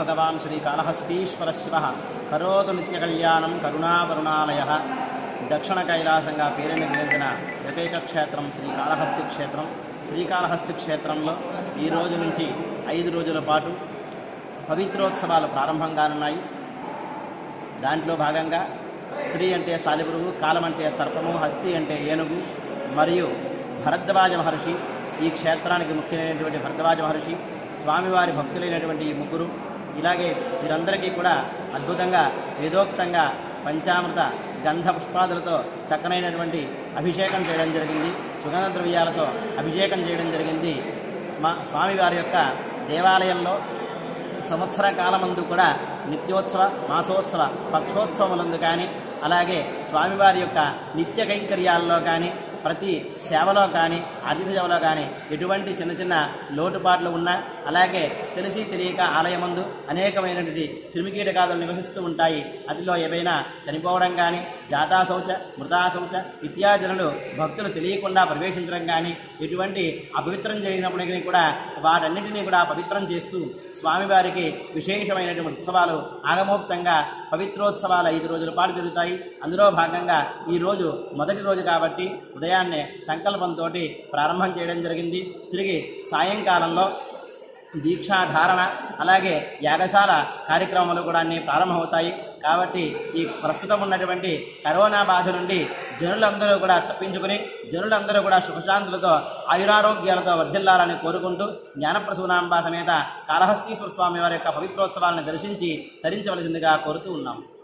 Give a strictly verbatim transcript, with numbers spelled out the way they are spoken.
भगवान् श्रीकालहस्तीश्वर शिवः करोतु नित्यकल्याणं करुणावरुणालयः दक्षिण कैलासंगा పేరుని చెందిన ఏకైక క్షేత్రం శ్రీకాళహస్తి క్షేత్రం. శ్రీకాళహస్తి క్షేత్రంలో ఈ రోజు నుంచి ఐదు రోజుల పాటు పవిత్రోత్సవాలు ప్రారంభం కానున్నాయి. దాంట్లో భాగంగా శ్రీ అంటే సాలిపురుగు, కాలం అంటే సర్పము, హస్తి అంటే ఏనుగు మరియు భరద్వాజ మహర్షి ఈ క్షేత్రానికి ముఖ్యమైనటువంటి భరద్వాజ మహర్షి, స్వామివారి భక్తులైనటువంటి ఈ ముగ్గురు, ఇలాగే వీరందరికీ కూడా అద్భుతంగా వేదోక్తంగా పంచామృత గంధ పుష్పాదులతో చక్కనైనటువంటి అభిషేకం చేయడం జరిగింది. సుగంధ ద్రవ్యాలతో అభిషేకం చేయడం జరిగింది. స్వా స్వామివారి యొక్క దేవాలయంలో సంవత్సర కాలమందు కూడా నిత్యోత్సవ, మాసోత్సవ, పక్షోత్సవములందు కానీ, అలాగే స్వామివారి యొక్క నిత్య కైంకర్యాల్లో కానీ, ప్రతి సేవలో కానీ, ఆతిథ్య సేవలో కానీ ఎటువంటి చిన్న చిన్న లోటుపాట్లు ఉన్నా, అలాగే తెలిసి తెలియక ఆలయమందు అనేకమైనటువంటి క్రిమికీటకాదులు నివసిస్తూ ఉంటాయి. అదిలో ఏవైనా చనిపోవడం కానీ, జాతాశౌచ, మృతాశౌచ ఇత్యాదులను భక్తులు తెలియకుండా ప్రవేశించడం కానీ, ఎటువంటి అపవిత్రం జరిగినప్పటికీ కూడా వాటన్నింటినీ కూడా పవిత్రం చేస్తూ స్వామివారికి విశేషమైనటువంటి ఉత్సవాలు ఆగమోక్తంగా పవిత్రోత్సవాలు ఐదు రోజుల పాటు జరుగుతాయి. అందులో భాగంగా ఈరోజు మొదటి రోజు కాబట్టి ఉదయాన్నే సంకల్పంతో ప్రారంభం చేయడం జరిగింది. తిరిగి సాయంకాలంలో దీక్షాధారణ, అలాగే యాగశాల కార్యక్రమాలు కూడా అన్నీ ప్రారంభమవుతాయి. కాబట్టి ఈ ప్రస్తుతం ఉన్నటువంటి కరోనా బాధ నుండి జనులందరూ కూడా తప్పించుకుని, జనులందరూ కూడా సుఖశాంతులతో ఆయురారోగ్యాలతో వర్ధిల్లాలని కోరుకుంటూ జ్ఞానప్రసూనాంబ సమేత కాళహస్తీశ్వర స్వామి వారి యొక్క పవిత్రోత్సవాలను దర్శించి తరించవలసిందిగా కోరుతూ ఉన్నాం.